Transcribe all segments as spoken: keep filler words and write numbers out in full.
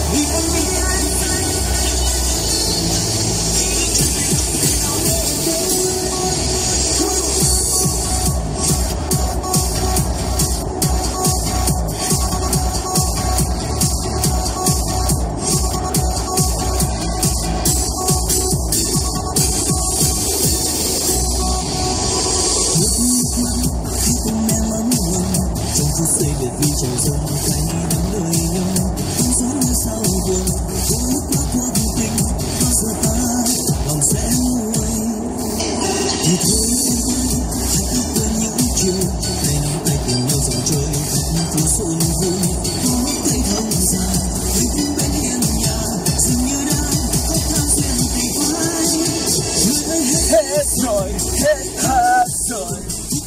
vì anh biết anh xây được vì trời rông cay đắng đời nhau không gió như sao buồn cũng quá cuộc tình bao giờ ta lòng sẽ nguôi thì thôi em ơi hãy cứ quên những chiều tay nắm tay cùng nhau dòng chơi khắp phố xuân vui có cây thông già bên bên hiên nhà dường như đã có tháng duyên thì phai người ơi hết rồi hết hết rồi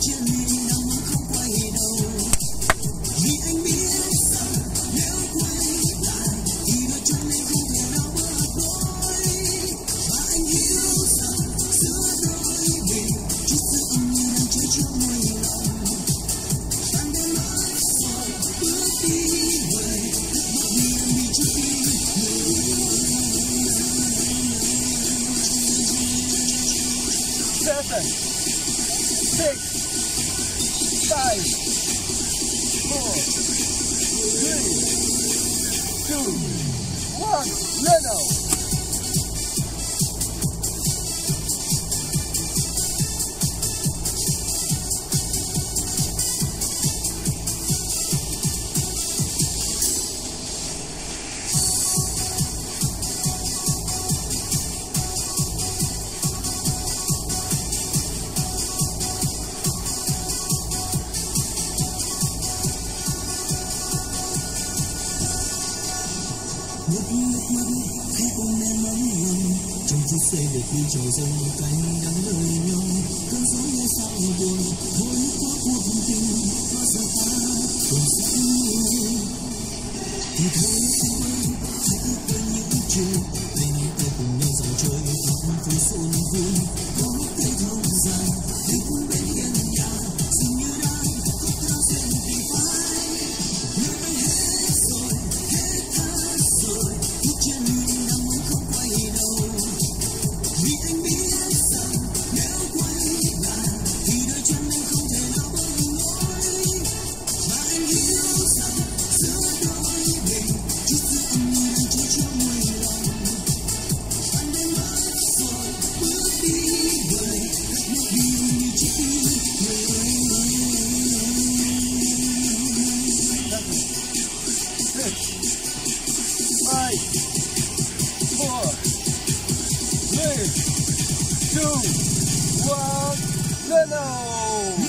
Seven, six, five, four, three, two, one, Leno. Nước nước mắt khẽ ôm em ấm lòng trong phút giây được như trời rông cay đắng đời nhau cơn gió nghe sao buồn thôi quá cuộc tình bao giờ ta cùng sẽ nguôi thì thôi em ơi hãy cứ quên những chiều tay nắm tay cùng nhau dòng chơi khắp phố xuân vui có cây thông già bên bên hiên nhà dường như đã có tháng duyên thì phai người ơi hết rồi hết hết rồi bước chân đang muốn không quay đầu vì anh biết rằng nếu quay lại thì đôi chân anh không thể nào bước nổi và anh hiểu rằng giữa đôi mình chút giữ âm mưu đang trôi trong mây lòng anh đã mất rồi bước đi người cất bước đi như chiếc đi người Five, four, three, two, one, Leno!